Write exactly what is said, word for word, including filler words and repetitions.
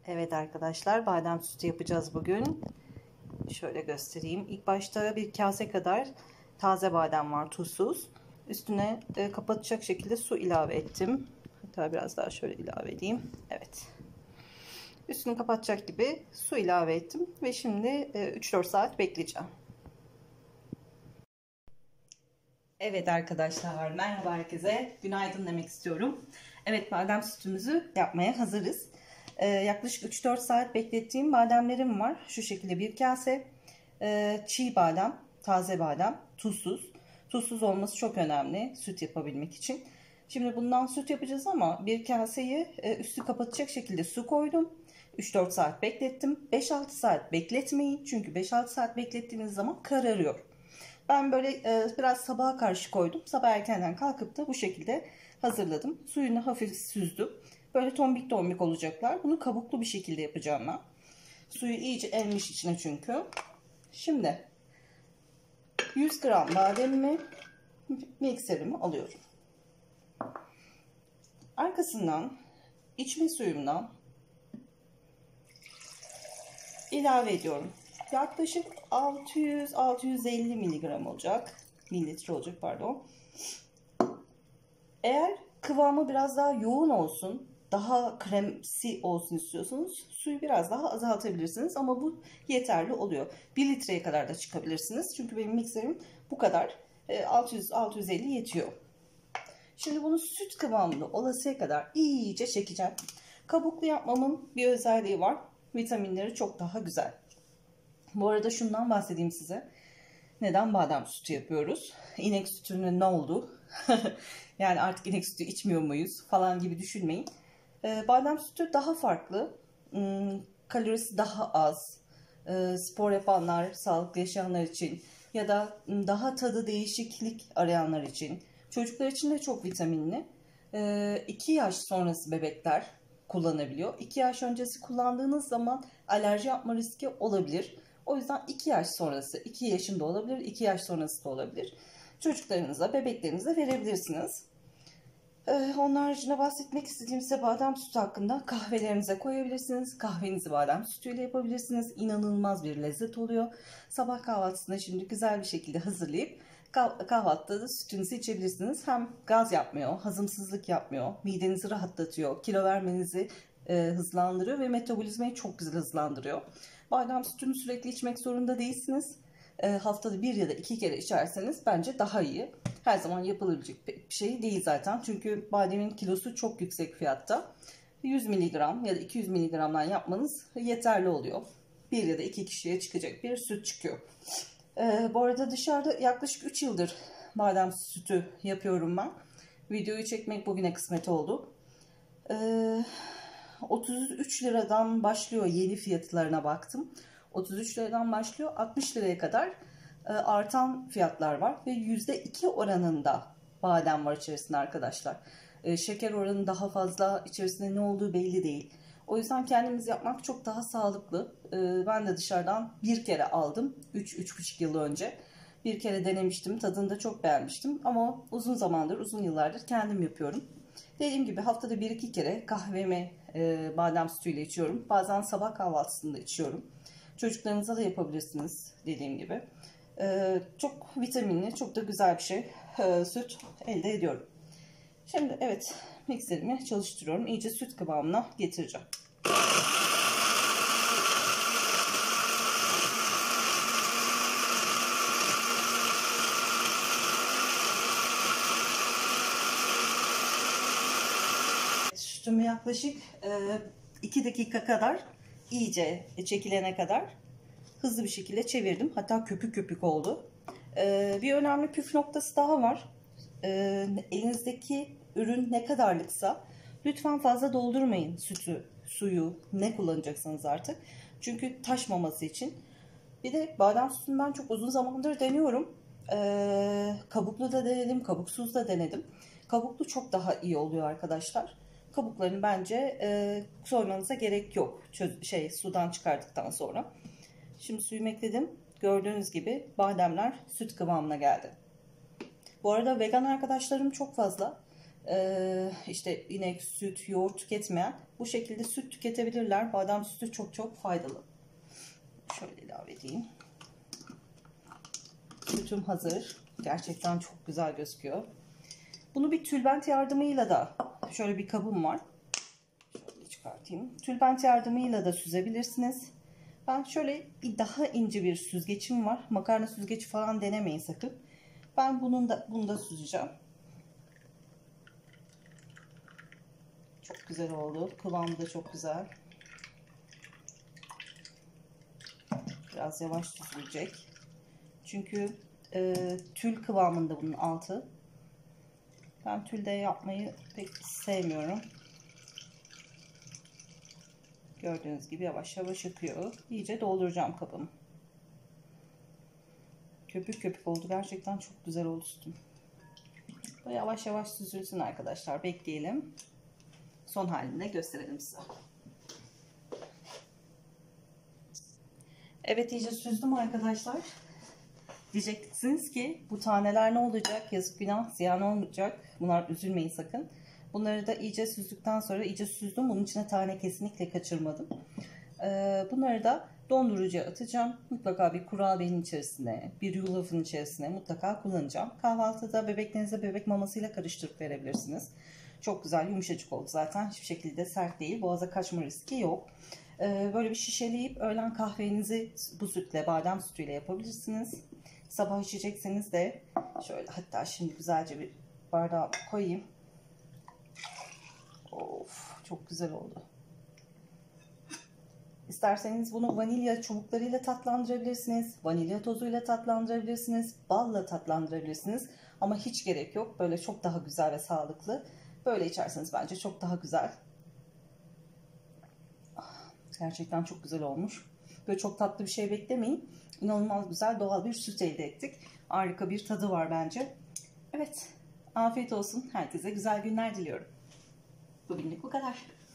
Evet arkadaşlar, badem sütü yapacağız bugün. Şöyle göstereyim. İlk başta bir kase kadar taze badem var, tuzsuz. Üstüne e, kapatacak şekilde su ilave ettim. Hatta biraz daha şöyle ilave edeyim. Evet. Üstünü kapatacak gibi su ilave ettim ve şimdi e, üç dört saat bekleyeceğim. Evet arkadaşlar, merhaba herkese. Günaydın demek istiyorum. Evet, badem sütümüzü yapmaya hazırız. Ee, yaklaşık üç dört saat beklettiğim bademlerim var. Şu şekilde bir kase. Ee, çiğ badem, taze badem, tuzsuz. Tuzsuz olması çok önemli süt yapabilmek için. Şimdi bundan süt yapacağız ama bir kaseyi e, üstü kapatacak şekilde su koydum. üç dört saat beklettim. beş altı saat bekletmeyin. Çünkü beş altı saat beklettiğiniz zaman kararıyor. Ben böyle e, biraz sabaha karşı koydum. Sabah erkenden kalkıp da bu şekilde hazırladım. Suyunu hafif süzdüm. Böyle tombik tombik olacaklar. Bunu kabuklu bir şekilde yapacağım ben. Suyu iyice emmiş içine çünkü. Şimdi yüz gram bademimi mikserimi alıyorum. Arkasından içme suyumdan ilave ediyorum. Yaklaşık altı yüz altı yüz elli miligram olacak. Mililitre olacak pardon. Eğer kıvamı biraz daha yoğun olsun, daha kremsi olsun istiyorsanız suyu biraz daha azaltabilirsiniz. Ama bu yeterli oluyor. bir litreye kadar da çıkabilirsiniz. Çünkü benim mikserim bu kadar. altı yüz altı yüz elli yetiyor. Şimdi bunu süt kıvamında olasıya kadar iyice çekeceğim. Kabuklu yapmamın bir özelliği var. Vitaminleri çok daha güzel. Bu arada şundan bahsedeyim size. Neden badem sütü yapıyoruz? İnek sütünün ne oldu? Yani artık inek sütü içmiyor muyuz falan gibi düşünmeyin. Ee, badem sütü daha farklı. Hmm, kalorisi daha az. Ee, spor yapanlar, sağlıklı yaşayanlar için ya da daha tadı değişiklik arayanlar için. Çocuklar için de çok vitaminli. Ee, iki yaş sonrası bebekler kullanabiliyor. iki yaş öncesi kullandığınız zaman alerji yapma riski olabilir. O yüzden iki yaş sonrası, iki yaşında olabilir, iki yaş sonrası da olabilir. Çocuklarınıza, bebeklerinize verebilirsiniz. Ee, onun haricinde bahsetmek istediğim size badem sütü hakkında. Kahvelerinize koyabilirsiniz. Kahvenizi badem sütüyle yapabilirsiniz. İnanılmaz bir lezzet oluyor. Sabah kahvaltısında şimdi güzel bir şekilde hazırlayıp kahvaltıda da sütünüzü içebilirsiniz. Hem gaz yapmıyor, hazımsızlık yapmıyor, midenizi rahatlatıyor, kilo vermenizi e, hızlandırıyor ve metabolizmayı çok güzel hızlandırıyor. Badem sütünü sürekli içmek zorunda değilsiniz. E, haftada bir ya da iki kere içerseniz bence daha iyi. Her zaman yapılabilecek bir şey değil zaten. Çünkü bademin kilosu çok yüksek fiyatta. yüz miligram ya da iki yüz miligramdan yapmanız yeterli oluyor. Bir ya da iki kişiye çıkacak bir süt çıkıyor. E, bu arada dışarıda yaklaşık üç yıldır badem sütü yapıyorum ben. Videoyu çekmek bugüne kısmet oldu. Eee... otuz üç liradan başlıyor, yeni fiyatlarına baktım. otuz üç liradan başlıyor, altmış liraya kadar e, artan fiyatlar var ve yüzde iki oranında badem var içerisinde arkadaşlar. E, şeker oranı daha fazla, içerisinde ne olduğu belli değil. O yüzden kendimiz yapmak çok daha sağlıklı. E, ben de dışarıdan bir kere aldım, üç üç buçuk yıl önce. Bir kere denemiştim, tadını da çok beğenmiştim ama uzun zamandır, uzun yıllardır kendim yapıyorum. Dediğim gibi haftada bir iki kere kahvemi e, badem sütüyle içiyorum. Bazen sabah kahvaltısında içiyorum. Çocuklarınıza da yapabilirsiniz dediğim gibi. E, çok vitaminli, çok da güzel bir şey. E, süt elde ediyorum. Şimdi evet, mikserimi çalıştırıyorum. İyice süt kıvamına getireceğim. Sütümü yaklaşık iki dakika kadar iyice çekilene kadar hızlı bir şekilde çevirdim. Hatta köpük köpük oldu. Bir önemli püf noktası daha var. Elinizdeki ürün ne kadarlıksa lütfen fazla doldurmayın sütü, suyu, ne kullanacaksanız artık. Çünkü taşmaması için. Bir de badem sütünü ben çok uzun zamandır deniyorum. Kabuklu da denedim, kabuksuz da denedim. Kabuklu çok daha iyi oluyor arkadaşlar. Kabuklarını bence e, soymanıza gerek yok. Çöz, şey sudan çıkardıktan sonra. Şimdi suyumu ekledim. Gördüğünüz gibi bademler süt kıvamına geldi. Bu arada vegan arkadaşlarım çok fazla. Ee, işte inek, süt, yoğurt tüketmeyen. bu şekilde süt tüketebilirler. Badem sütü çok çok faydalı. Şöyle ilave edeyim. Sütüm hazır. Gerçekten çok güzel gözüküyor. Bunu bir tülbent yardımıyla da, şöyle bir kabım var. Şöyle çıkartayım. Tülbent yardımıyla da süzebilirsiniz. Ben şöyle bir daha ince bir süzgecim var. Makarna süzgeci falan denemeyin sakın. Ben bunun da bunu da süzeceğim. Çok güzel oldu. Kıvamı da çok güzel. Biraz yavaş süzülecek. Çünkü e, tül kıvamında bunun altı. Ben tülde yapmayı pek sevmiyorum. Gördüğünüz gibi yavaş yavaş akıyor. İyice dolduracağım kabımı. Köpük köpük oldu. Gerçekten çok güzel oldu sütüm. Böyle yavaş yavaş süzülsün arkadaşlar. Bekleyelim. Son halinde gösterelim size. Evet, iyice süzdüm arkadaşlar. Diyeceksiniz ki bu taneler ne olacak? Yazık, günah, ziyan olmayacak. Bunlar, üzülmeyin sakın. Bunları da iyice süzdükten sonra iyice süzdüm. Bunun içine tane kesinlikle kaçırmadım. Ee, bunları da dondurucuya atacağım. Mutlaka bir kurabiyenin içerisine, bir yulafın içerisine mutlaka kullanacağım. Kahvaltıda bebeklerinize bebek mamasıyla karıştırıp verebilirsiniz. Çok güzel, yumuşacık oldu zaten. Hiçbir şekilde sert değil. Boğaza kaçma riski yok. Ee, böyle bir şişeleyip öğlen kahvenizi bu sütle, badem sütüyle yapabilirsiniz. Sabah içecekseniz de şöyle, hatta şimdi güzelce bir bardağa koyayım. Of, çok güzel oldu. İsterseniz bunu vanilya çubuklarıyla tatlandırabilirsiniz. Vanilya tozuyla tatlandırabilirsiniz. Balla tatlandırabilirsiniz. Ama hiç gerek yok. Böyle çok daha güzel ve sağlıklı. Böyle içerseniz bence çok daha güzel. Gerçekten çok güzel olmuş. Böyle çok tatlı bir şey beklemeyin. İnanılmaz güzel doğal bir süt elde ettik. Harika bir tadı var bence. Evet, afiyet olsun. Herkese güzel günler diliyorum. Bugünlük bu kadar.